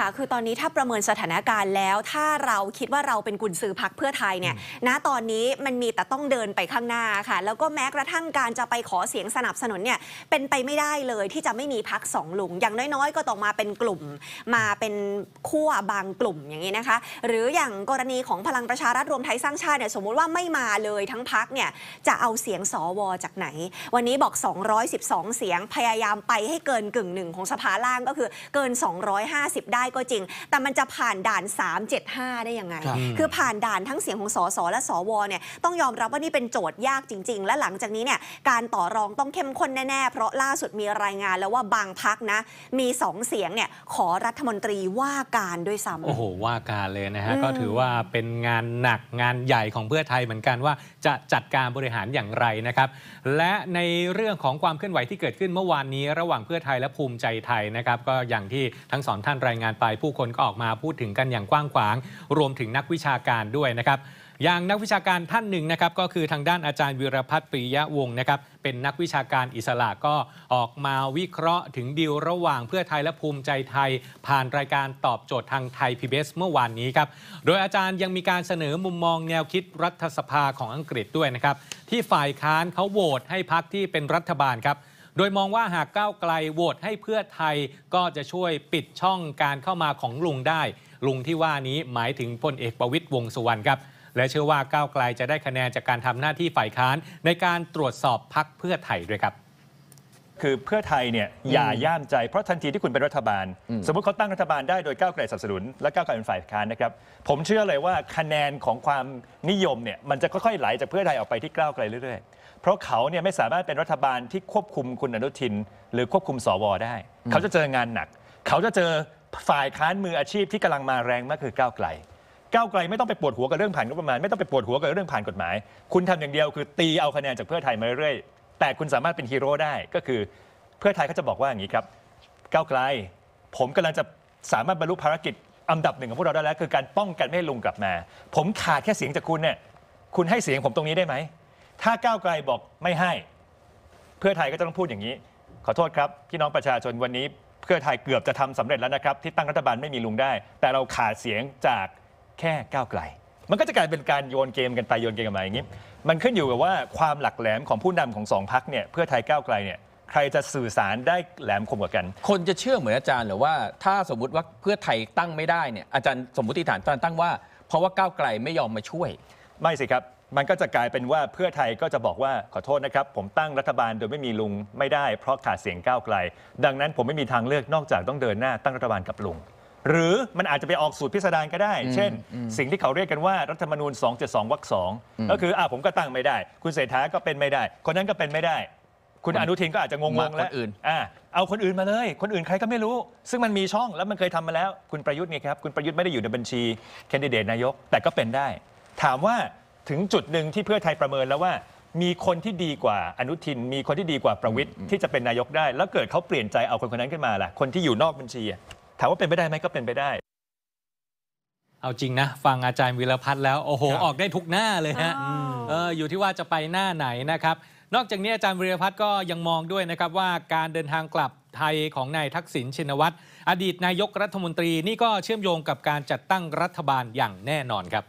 ค่ะคือตอนนี้ถ้าประเมินสถานการณ์แล้วถ้าเราคิดว่าเราเป็นกุญซือพรรคเพื่อไทยเนี่ยณตอนนี้มันมีแต่ต้องเดินไปข้างหน้าค่ะแล้วก็แม้กระทั่งการจะไปขอเสียงสนับสนุนเนี่ยเป็นไปไม่ได้เลยที่จะไม่มีพรรคสองลุงอย่างน้อยๆก็ต้องมาเป็นกลุ่มมาเป็นขั้วบางกลุ่มอย่างนี้นะคะหรืออย่างกรณีของพลังประชารัฐรวมไทยสร้างชาติเนี่ยสมมุติว่าไม่มาเลยทั้งพรรคเนี่ยจะเอาเสียงสวจากไหนวันนี้บอก212เสียงพยายามไปให้เกินกึ่งหนึ่งของสภาล่างก็คือเกิน250ได้ก็จริงแต่มันจะผ่านด่าน375ได้ยังไงคือผ่านด่านทั้งเสียงของสสและสวเนี่ยต้องยอมรับว่านี่เป็นโจทย์ยากจริงๆและหลังจากนี้เนี่ยการต่อรองต้องเข้มข้นแน่ๆเพราะล่าสุดมีรายงานแล้วว่าบางพรรคนะมี2เสียงเนี่ยขอรัฐมนตรีว่าการด้วยซ้ำโอ้โหว่าการเลยนะฮะก็ถือว่าเป็นงานหนักงานใหญ่ของเพื่อไทยเหมือนกันว่าจะจัดการบริหารอย่างไรนะครับและในเรื่องของความเคลื่อนไหวที่เกิดขึ้นเมื่อวานนี้ระหว่างเพื่อไทยและภูมิใจไทยนะครับก็อย่างที่ทั้งสองท่านรายงานไปผู้คนก็ออกมาพูดถึงกันอย่างกว้างขวางรวมถึงนักวิชาการด้วยนะครับอย่างนักวิชาการท่านหนึ่งนะครับก็คือทางด้านอาจารย์วีรพัฒน์ ปริยะวงศ์นะครับเป็นนักวิชาการอิสระก็ออกมาวิเคราะห์ถึงดีลระหว่างเพื่อไทยและภูมิใจไทยผ่านรายการตอบโจทย์ทางไทย PBS เมื่อวานนี้ครับโดยอาจารย์ยังมีการเสนอมุมมองแนวคิดรัฐสภาของอังกฤษด้วยนะครับที่ฝ่ายค้านเขาโหวตให้พรรคที่เป็นรัฐบาลครับโดยมองว่าหากก้าวไกลโหวตให้เพื่อไทยก็จะช่วยปิดช่องการเข้ามาของลุงได้ลุงที่ว่านี้หมายถึงพลเอกประวิตรวงษ์สุวรรณครับและเชื่อว่าก้าวไกลจะได้คะแนนจากการทำหน้าที่ฝ่ายค้านในการตรวจสอบพรรคเพื่อไทยด้วยครับคือเพื่อไทยเนี่ยอย่าย่ามใจเพราะทันทีที่คุณเป็นรัฐบาลสมมติเขาตั้งรัฐบาลได้โดยก้าวไกลสนับสนุนและก้าวไกลเป็นฝ่ายค้านนะครับผมเชื่อเลยว่าคะแนนของความนิยมเนี่ยมันจะค่อยๆไหลจากเพื่อไทยออกไปที่ก้าวไกลเรื่อยๆเพราะเขาเนี่ยไม่สามารถเป็นรัฐบาลที่ควบคุมคุณอนุทินหรือควบคุมสวได้เขาจะเจองานหนักเขาจะเจอฝ่ายค้านมืออาชีพที่กำลังมาแรงมากคือก้าวไกลไม่ต้องไปปวดหัวกับเรื่องผ่านงบประมาณไม่ต้องไปปวดหัวกับเรื่องผ่านกฎหมายคุณทำอย่างเดียวคือตีเอาคะแนนจากเพื่อไทยมาเรื่อยๆแต่คุณสามารถเป็นฮีโร่ได้ก็คือเพื่อไทยเขาจะบอกว่าอย่างนี้ครับก้าวไกลผมกำลังจะสามารถบรรลุภารกิจอันดับหนึ่งของพวกเราได้แล้วคือการป้องกันไม่ให้ลุงกลับมาผมขาดแค่เสียงจากคุณเนี่ยคุณให้เสียงผมตรงนี้ได้ไหมถ้าก้าวไกลบอกไม่ให้เพื่อไทยก็จะต้องพูดอย่างนี้ขอโทษครับพี่น้องประชาชนวันนี้เพื่อไทยเกือบจะทำสำเร็จแล้วนะครับที่ตั้งรัฐบาลไม่มีลุงได้แต่เราขาดเสียงจากแค่ก้าวไกลมันก็จะกลายเป็นการโยนเกมกันไปโยนเกมกันมาอย่างนี้มันขึ้นอยู่กับว่าความหลักแหลมของผู้นำของสองพรรคเนี่ยเพื่อไทยก้าวไกลเนี่ยใครจะสื่อสารได้แหลมคมกว่ากันคนจะเชื่อเหมือนอาจารย์หรือว่าถ้าสมมติว่าเพื่อไทยตั้งไม่ได้เนี่ยอาจารย์สมมติฐานตั้งว่าเพราะว่าก้าวไกลไม่ยอมมาช่วยไม่สิครับมันก็จะกลายเป็นว่าเพื่อไทยก็จะบอกว่าขอโทษนะครับผมตั้งรัฐบาลโดยไม่มีลุงไม่ได้เพราะขาดเสียงก้าวไกลดังนั้นผมไม่มีทางเลือกนอกจากต้องเดินหน้าตั้งรัฐบาลกับลุงหรือมันอาจจะไปออกสูตรพิสดารก็ได้เช่นสิ่งที่เขาเรียกกันว่ารัฐธรรมนูญ272 วรรค 2ก็คือผมก็ตั้งไม่ได้คุณเศรษฐาก็เป็นไม่ได้คนนั้นก็เป็นไม่ได้คุณอนุทินก็อาจจะงงๆแล้วเอาคนอื่นมาเลยคนอื่นใครก็ไม่รู้ซึ่งมันมีช่องแล้วมันเคยทำมาแล้วคุณประยุทธ์ไงครับคุณประยุทธ์ไม่ได้อยู่ในบัญชีแคนดิเดตนายกแต่ก็เป็นได้ถามว่าถึงจุดหนึ่งที่เพื่อไทยประเมินแล้วว่ามีคนที่ดีกว่าอนุทินมีคนที่ดีกว่าประวิตรที่จะเป็นนายกได้แล้วเกิดเขาเปลี่ยนใจเอาคนนั้นขึ้นมาล่ะคนที่อยู่นอกบัญชีถามว่าเป็นไปได้ไหมก็เป็นไปได้เอาจริงนะฟังอาจารย์วีรพัฒน์แล้วโอ้โหออกได้ทุกหน้าเลยฮะอยู่ที่ว่าจะไปหน้าไหนนะครับนอกจากนี้อาจารย์วีรพัฒน์ก็ยังมองด้วยนะครับว่าการเดินทางกลับไทยของนายทักษิณชินวัตรอดีตนายกรัฐมนตรีนี่ก็เชื่อมโยงกับการจัดตั้งรัฐบาลอย่างแน่นอนครับ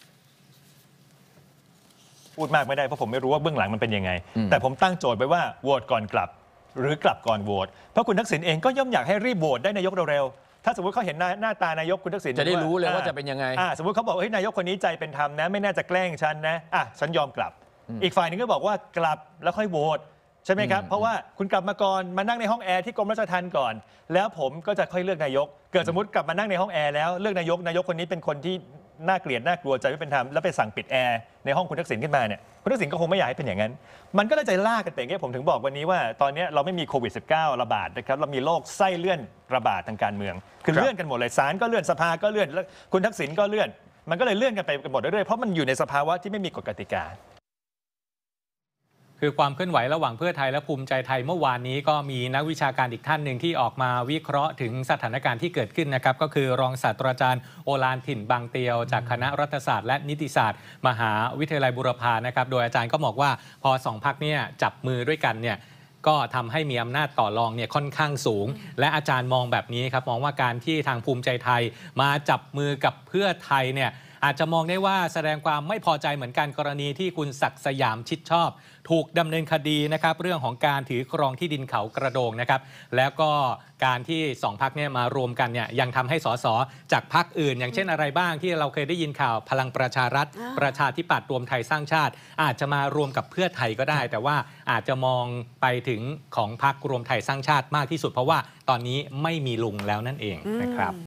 พูดมากไม่ได้เพราะผมไม่รู้ว่าเบื้องหลังมันเป็นยังไงแต่ผมตั้งโจทย์ไปว่าโหวตก่อนกลับหรือกลับก่อนโหวตเพราะคุณทักษิณเองก็ย่อมอยากให้รีบโหวตได้นายกเร็วๆถ้าสมมติเขาเห็นหน้าตานายกคุณทักษิณจะได้รู้เลยว่าจะเป็นยังไงสมมติเขาบอกเฮ้ยนายกคนนี้ใจเป็นธรรมนะไม่น่าจะแกล้งฉันนะฉันยอมกลับอีกฝ่ายนึงก็บอกว่ากลับแล้วค่อยโหวตใช่ไหมครับเพราะว่าคุณกลับมาก่อนมานั่งในห้องแอร์ที่กรมราชทัณฑ์ก่อนแล้วผมก็จะค่อยเลือกนายกเกิดสมมติกลับมานั่งในห้องแอร์แล้วเลือกนายกคนนี้เป็นคนที่น่าเกลียดน่ากลัวใจไม่เป็นธรรมแล้วไปสั่งปิดแอร์ในห้องคุณทักษิณขึ้นมาเนี่ยคุณทักษิณก็คงไม่อยากให้เป็นอย่างนั้นมันก็เลยใจล่ากันไปอย่างเงี้ยผมถึงบอกวันนี้ว่าตอนนี้เราไม่มีโควิด -19 ระบาดนะครับเรามีโรคไส้เลื่อนระบาดทางการเมืองคือเลื่อนกันหมดเลยศาลก็เลื่อนสภาก็เลื่อนแล้วคุณทักษิณก็เลื่อนมันก็เลยเลื่อนกันไปหมดเรื่อยๆเพราะมันอยู่ในสภาวะที่ไม่มีกฎกติกาคือความเคลื่อนไหวระหว่างเพื่อไทยและภูมิใจไทยเมื่อวานนี้ก็มีนักวิชาการอีกท่านหนึ่งที่ออกมาวิเคราะห์ถึงสถานการณ์ที่เกิดขึ้นนะครับก็คือรองศาสตราจารย์โอฬารถิ่นบางเตียวจากคณะรัฐศาสตร์และนิติศาสตร์มหาวิทยาลัยบูรพานะครับโดยอาจารย์ก็บอกว่าพอสองพรรคเนี่ยจับมือด้วยกันเนี่ยก็ทำให้มีอำนาจต่อรองเนี่ยค่อนข้างสูง และอาจารย์มองแบบนี้ครับมองว่าการที่ทางภูมิใจไทยมาจับมือกับเพื่อไทยเนี่ยอาจจะมองได้ว่าแสดงความไม่พอใจเหมือนกันกรณีที่คุณศักดิ์สยามชิดชอบ ถูกดำเนินคดีนะครับเรื่องของการถือครองที่ดินเขากระโดงนะครับแล้วก็การที่2พรรคเนี่ยมารวมกันเนี่ยยังทำให้สสจากพรรคอื่น อย่างเช่นอะไรบ้างที่เราเคยได้ยินข่าวพลังประชารัฐ ประชาธิปัตย์รวมไทยสร้างชาติ อาจจะมารวมกับเพื่อไทยก็ได้ แต่ว่าอาจจะมองไปถึงของพรรครวมไทยสร้างชาติมากที่สุดเพราะว่าตอนนี้ไม่มีลุงแล้วนั่นเองนะครับ